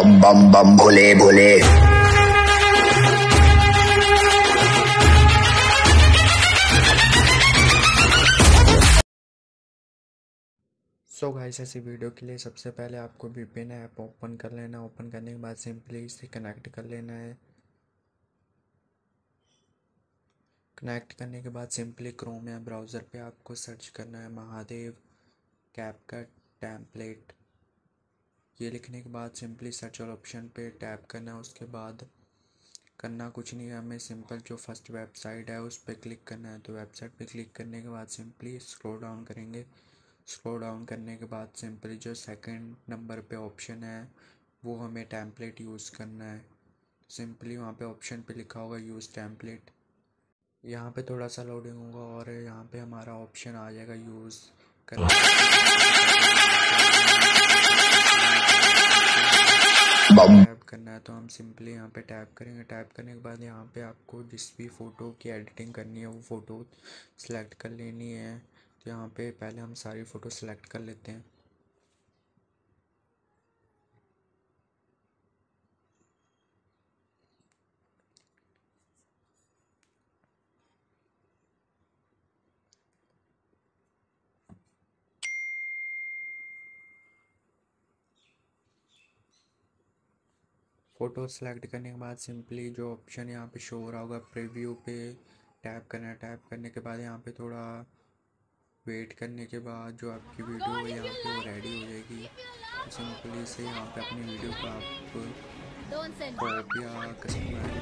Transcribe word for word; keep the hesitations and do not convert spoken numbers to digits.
बम बम बम Bhole Bhole. So guys, ऐसी video के लिए सबसे पहले आपको वीपीएन ऐप ओपन कर लेना। ओपन करने के बाद सिंपली इसे कनेक्ट कर लेना है। कनेक्ट करने के बाद सिंपली क्रोम या ब्राउज़र पे आपको सर्च करना है महादेव कैपकट टेम्पलेट। ये लिखने के बाद सिंपली सर्च और ऑप्शन पे टैप करना है। उसके बाद करना कुछ नहीं है, हमें सिंपल जो फर्स्ट वेबसाइट है उस पर क्लिक करना है। तो वेबसाइट पे क्लिक करने के बाद सिंपली स्क्रॉल डाउन करेंगे। स्क्रॉल डाउन करने के बाद सिंपली जो सेकंड नंबर पे ऑप्शन है वो हमें टेम्पलेट यूज़ करना है। सिंपली वहाँ पे ऑप्शन पे लिखा होगा यूज़ टेम्पलेट। यहाँ पे थोड़ा सा लोडिंग होगा और यहाँ पे हमारा ऑप्शन आ जाएगा यूज़ करना टैप करना है। तो हम सिंपली यहाँ पे टैप करेंगे। टैप करने के बाद यहाँ पे आपको जिस भी फ़ोटो की एडिटिंग करनी है वो फ़ोटो सेलेक्ट कर लेनी है। तो यहाँ पे पहले हम सारी फ़ोटो सेलेक्ट कर लेते हैं। फ़ोटो सेलेक्ट करने के बाद सिंपली जो ऑप्शन यहाँ पे शो हो रहा होगा प्रीव्यू पे टैप करना है। टैप करने के बाद यहाँ पे थोड़ा वेट करने के बाद जो आपकी वीडियो है यहाँ पे वो रेडी हो जाएगी। तो सिंपली से यहाँ पे अपनी वीडियो को आप क्रॉप या कस्टमाइज